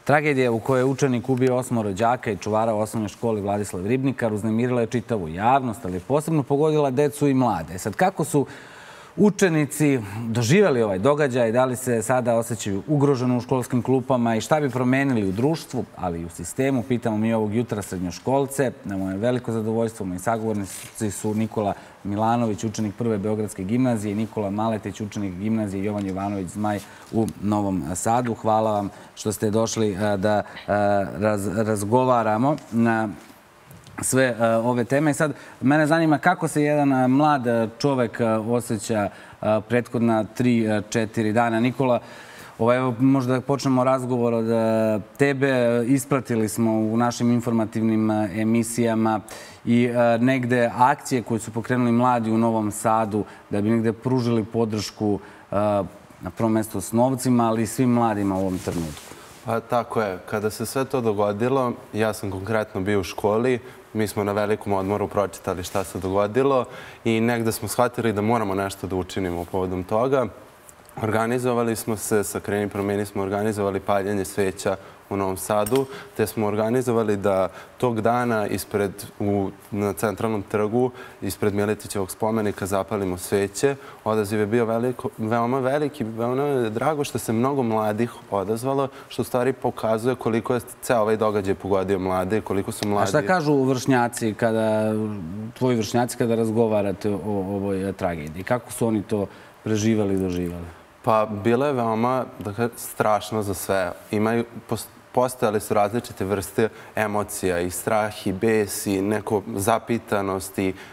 Tragedija u kojoj je učenik ubio 8 rođaka i čuvara u osnovnoj školi Vladislav Ribnikar uznemirila je čitavu javnost, ali je posebno pogodila decu i mlade. Sad, kako su učenici doživjeli ovaj događaj, da li se sada osjećaju ugroženo u školskim klupama i šta bi promenili u društvu, ali i u sistemu, pitamo mi ovog jutra srednjoškolce. Na moje veliko zadovoljstvo, moji sagovornici su Nikola Milanović, učenik Prve Beogradske gimnazije, i Nikola Maletić, učenik gimnazije Jovan Jovanović Zmaj u Novom Sadu. Hvala vam što ste došli da razgovaramo na sve ove teme. Sad, mene zanima kako se jedan mlad čovek osjeća prethodna 3-4 dana. Nikola, evo možda da počnemo razgovor od tebe. Ispratili smo u našim informativnim emisijama i negde akcije koje su pokrenuli mladi u Novom Sadu da bi negde pružili podršku na prvom mjestu s novcima, ali i svim mladima u ovom trenutku. Pa tako je. Kada se sve to dogodilo, ja sam konkretno bio u školi, mi smo na velikom odmoru pročitali šta se dogodilo i negde smo shvatili da moramo nešto da učinimo povodom toga. Organizovali smo se, sa Kreni promeni smo organizovali paljenje sveća u Novom Sadu, te smo organizovali da tog dana na centralnom trgu, ispred Miletićevog spomenika, zapalimo sveće. Odaziv je bio veoma veliki, veoma je drago što se mnogo mladih odazvalo, što u stvari pokazuje koliko je ceo ovaj događaj pogodio mlade, koliko su mladi... A šta kažu vršnjaci, tvoji vršnjaci, kada razgovarate o ovoj tragediji? Kako su oni to preživali i doživali? Pa bilo je veoma strašno za sve. Postojale su različite vrste emocija, i strah, i bes, i neko zapitanost.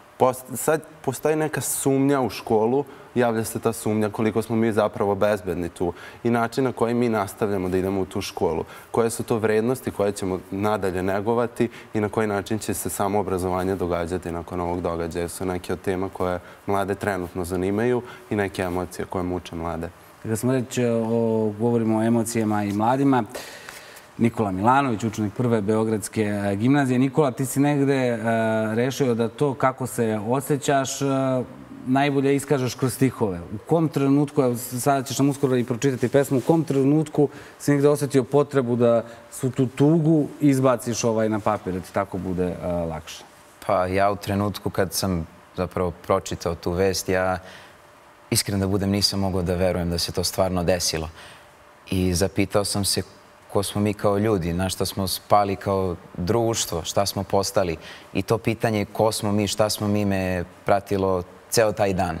Sad postoji neka sumnja u školu, javlja se ta sumnja koliko smo mi zapravo bezbedni tu i način na koji mi nastavljamo da idemo u tu školu. Koje su to vrednosti koje ćemo nadalje negovati i na koji način će se samo obrazovanje događati nakon ovog događaja. Su neke od tema koje mlade trenutno zanimaju i neke emocije koje muče mlade. Kada smo govorimo o emocijama i mladima, Nikola Milanović, učenik Prve Beogradske gimnazije. Nikola, ti si negde rešio da to kako se osjećaš najbolje iskažeš kroz stihove. U kom trenutku, sada ćeš nam uskoro i pročitati pesmu, u kom trenutku si negde osjetio potrebu da su tu tugu izbaciš na papir, da ti tako bude lakše? Pa ja u trenutku kad sam zapravo pročitao tu vest, ja iskreno da budem nisam mogao da verujem da se to stvarno desilo. I zapitao sam se ko smo mi kao ljudi, na šta smo spali kao društvo, šta smo postali. I to pitanje ko smo mi, šta smo mi me pratilo ceo taj dan.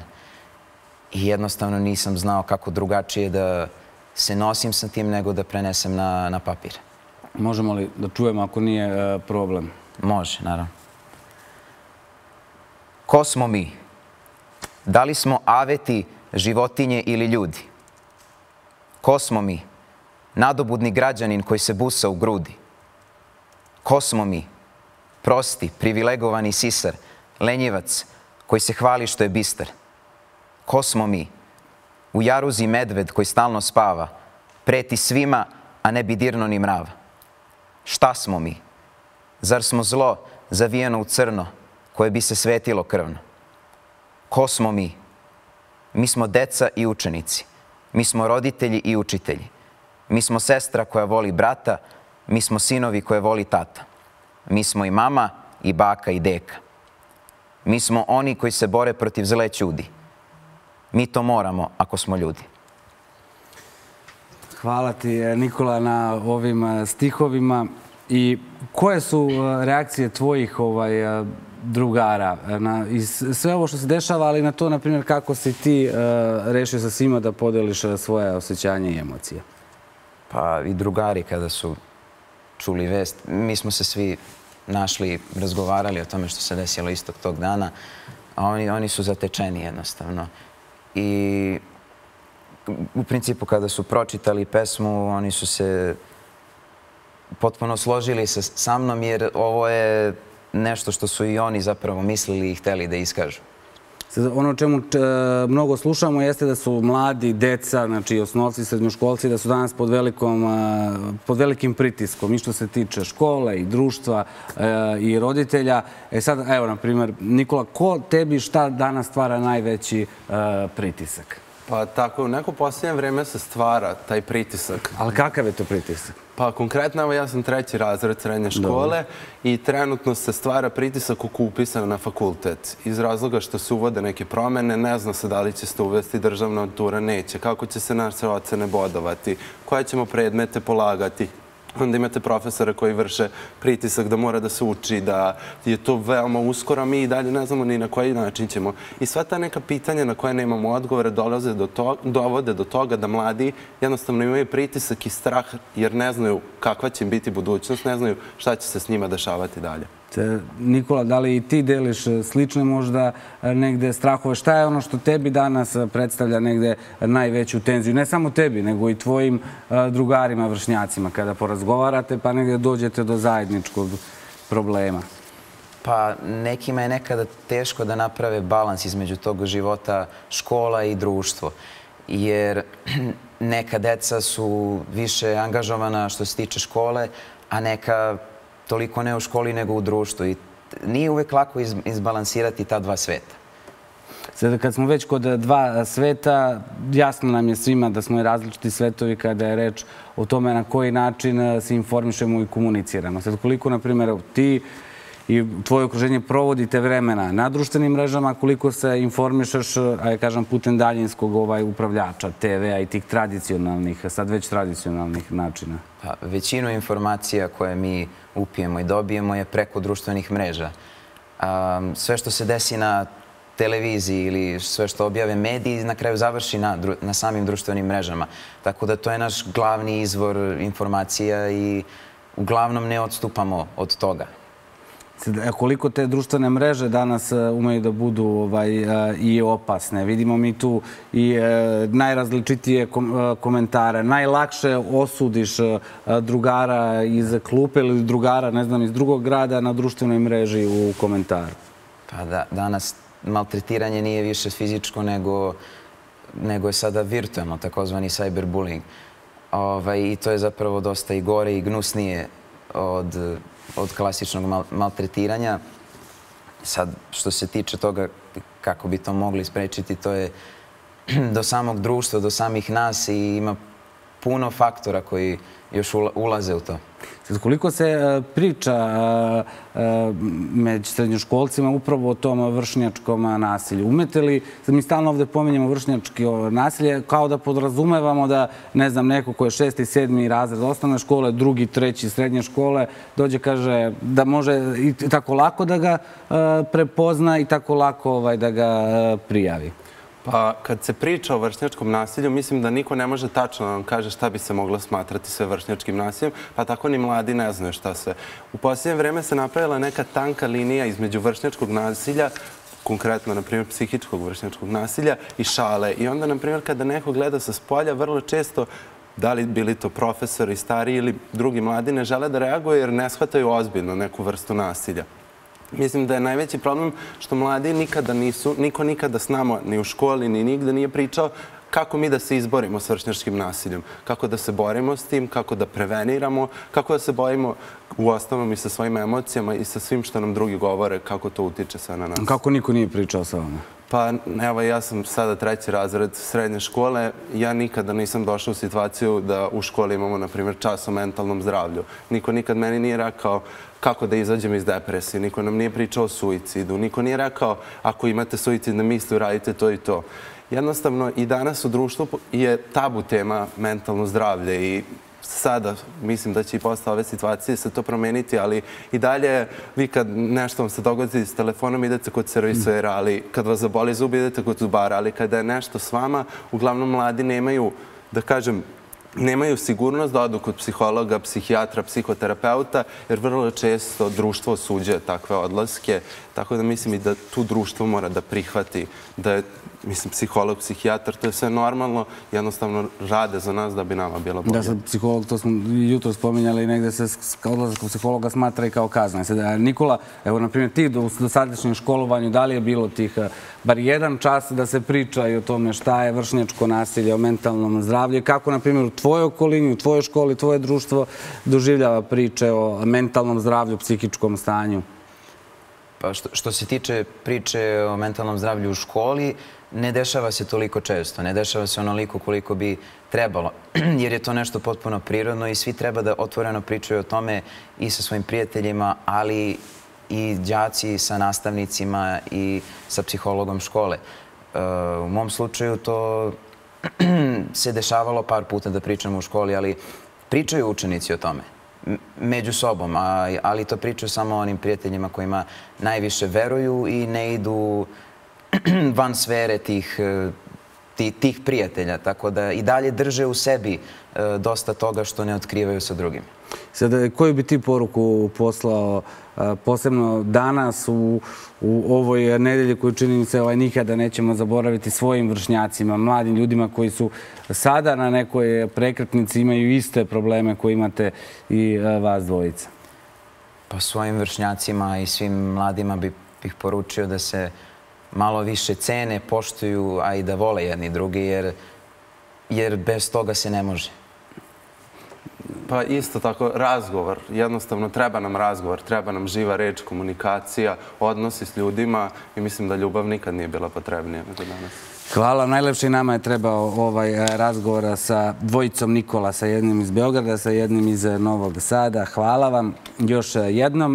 I jednostavno nisam znao kako drugačije da se nosim sa tim nego da prenesem na papir. Možemo li da čujemo ako nije problem? Može, naravno. Ko smo mi? Da li smo aveti, životinje ili ljudi? Ko smo mi? Nadobudni građanin koji se busa u grudi. Ko smo mi? Prosti, privilegovani sisar, lenjivac koji se hvali što je bistar. Ko smo mi? U jaruzi medved koji stalno spava, preti svima, a ne bi dirno ni mrav. Šta smo mi? Zar smo zlo zavijeno u crno koje bi se svetilo krvno? Ko smo mi? Mi smo deca i učenici. Mi smo roditelji i učitelji. Mi smo sestra koja voli brata, mi smo sinovi koje voli tata. Mi smo i mama, i baka, i deka. Mi smo oni koji se bore protiv zle ćudi. Mi to moramo ako smo ljudi. Hvala ti, Nikola, na ovim stihovima. I koje su reakcije tvojih drugara i sve ovo što se dešava, ali na to, na primjer, kako si ti rešio sa svima da podeliš svoje osjećanje i emocije? Pa i drugari kada su čuli vest, mi smo se svi našli, razgovarali o tome što se desilo istog tog dana, a oni su zatečeni jednostavno. I u principu kada su pročitali pesmu, oni su se potpuno složili sa mnom jer ovo je nešto što su i oni zapravo mislili i hteli da iskažu. Ono o čemu mnogo slušamo jeste da su mladi, deca, znači osnovci, srednjoškolci, da su danas pod velikim pritiskom i što se tiče škole i društva i roditelja. Sad, evo, na primjer, Nikola, ko tebi šta danas stvara najveći pritisak? Pa tako, u neko posljednje vreme se stvara taj pritisak. Ali kakav je to pritisak? Pa konkretno, evo ja sam 3. razred srednje škole i trenutno se stvara pritisak oko upisa na fakultet. Iz razloga što se uvode neke promene, ne zna se da li će se uvesti državna matura, neće. Kako će se naše ocene bodovati, koje ćemo predmete polagati. Onda imate profesora koji vrše pritisak da mora da se uči, da je to veoma uskoro, a mi i dalje ne znamo ni na koji način ćemo. I sva ta neka pitanja na koje nemamo odgovore dovode do toga da mladi jednostavno imaju pritisak i strah jer ne znaju kakva će im biti budućnost, ne znaju šta će se s njima dešavati dalje. Nikola, da li i ti deliš slične možda negde strahove? Šta je ono što tebi danas predstavlja negde najveću tenziju? Ne samo tebi, nego i tvojim drugarima, vršnjacima, kada porazgovarate pa negde dođete do zajedničkog problema? Pa nekima je nekada teško da naprave balans između tog života škola i društvo. Jer neka deca su više angažovana što se tiče škole, a neka toliko ne u školi nego u društvu. I nije uvek lako izbalansirati ta dva sveta. Sada kad smo već kod dva sveta, jasno nam je svima da smo i različiti svetovi kada je reč o tome na koji način se informišemo i komuniciramo. Sad koliko, na primjer, ti i tvoje okruženje provodite vremena na društvenim mrežama, koliko se informišeš, ajde kažem, putem daljinskog upravljača, TV-a i tih tradicionalnih, sad već tradicionalnih načina? Većinu informacija koje mi upijemo i dobijemo je preko društvenih mreža. Sve što se desi na televiziji ili sve što objave mediji na kraju završi na samim društvenim mrežama. Tako da to je naš glavni izvor informacija i uglavnom ne odstupamo od toga. Koliko te društvene mreže danas umeju da budu i opasne? Vidimo mi tu i najrazličitije komentare. Najlakše osudiš drugara iz klupe ili drugara, ne znam, iz drugog grada na društvenoj mreži u komentaru. Pa da, danas maltretiranje nije više fizičko nego je sada virtualno, takozvani cyberbullying. I to je zapravo dosta i gore i gnusnije od klasičnog maltretiranja. Sad, što se tiče toga kako bi to mogli sprečiti, to je do samog društva, do samih nas i ima puno faktora koji još ulaze u to. Koliko se priča među srednjoškolcima upravo o tom vršnjačkom nasilju? Umete li, mi stalno ovde pominjamo vršnjačko nasilje, kao da podrazumevamo da, ne znam, neko ko je 6. i 7. razred osnovne škole, 2., 3. srednje škole, dođe, kaže da može i tako lako da ga prepozna i tako lako da ga prijavi? Pa kad se priča o vršnjačkom nasilju, mislim da niko ne može tačno da nam kaže šta bi se moglo smatrati sve vršnjačkim nasiljem, pa tako ni mladi ne znaju šta sve. U posljednje vreme se napravila neka tanka linija između vršnjačkog nasilja, konkretno, na primjer, psihičkog vršnjačkog nasilja i šale. I onda, na primjer, kada neko gleda sa spolja, vrlo često, da li bili to profesori, stari ili drugi mladi, ne žele da reaguju jer ne shvataju ozbiljno neku vrstu nasilja. Mislim da je najveći problem što mladi nikada nisu, niko nikada s nama ni u školi ni nigde nije pričao kako mi da se izborimo s vršnjačkim nasiljem, kako da se borimo s tim, kako da preveniramo, kako da se borimo u osnovom i sa svojim emocijama i sa svim što nam drugi govore, kako to utiče sve na nas. Kako niko nije pričao sa vama? Pa evo, ja sam sada 3. razred srednje škole. Ja nikada nisam došao u situaciju da u školi imamo, na primjer, čas o mentalnom zdravlju. Niko nikad meni nije rekao kako da izađem iz depresije. Niko nam nije pričao o suicidu. Niko nije rekao ako imate suicidne misli, uradite to i to. Jednostavno, i danas u društvu je tabu tema mentalno zdravlje i sada mislim da će i posle ove situacije se to promeniti, ali i dalje vi kad nešto vam se dogodi s telefonom idete kod servisera, ali kad vas zaboli zub idete kod zubara, ali kada je nešto s vama, uglavnom mladi nemaju, da kažem, nemaju sigurnost da odu kod psihologa, psihijatra, psihoterapeuta, jer vrlo često društvo osuđuje takve odlaske. Tako da mislim i da tu društvo mora da prihvati da je, mislim, psiholog, psihijatar, to je sve normalno, jednostavno rade za nas da bi nama bilo bolje. Da, sad psiholog, to smo jutro spominjali, negde se odlazak kod psihologa smatra i kao kazna. Nikola, evo, na primjer, ti u dosadašnjem školovanju, da li je bilo tih bar jedan čas da se priča i o tome šta je vršnjačko nasilje, o mentalnom zdravlju, kako, na primjer, u tvojoj okolini, u tvojoj školi, tvoje društvo doživljava priče o mentalnom zdravlju, psihičkom stanju? Pa što se tiče priče o mentalnom zdravlju u školi, ne dešava se toliko često, ne dešava se onoliko koliko bi trebalo, jer je to nešto potpuno prirodno i svi treba da otvoreno pričaju o tome i sa svojim prijateljima, ali i đaci sa nastavnicima i sa psihologom škole. U mom slučaju to se dešavalo par puta da pričamo u školi, ali pričaju učenici o tome među sobom, ali to pričaju samo onim prijateljima kojima najviše veruju i ne idu van sfere tih prijatelja, tako da i dalje drže u sebi dosta toga što ne otkrivaju sa drugim. Sada, koju bi ti poruku poslao posebno danas u ovoj nedelji koju čini se nikada nećemo zaboraviti svojim vršnjacima, mladim ljudima koji su sada na nekoj prekretnici, imaju iste probleme koje imate i vas dvojica? Pa svojim vršnjacima i svim mladima bih poručio da se malo više cene, poštuju, a i da vole jedni drugi, jer bez toga se ne može. Pa isto tako, razgovor. Jednostavno, treba nam razgovor, treba nam živa reč, komunikacija, odnosi s ljudima i mislim da ljubav nikad nije bila potrebnija nego danas. Hvala. Najlepše i nama je trebao ovaj razgovor sa dvojicom Nikola, sa jednim iz Beograda, sa jednim iz Novog Sada. Hvala vam još jednom.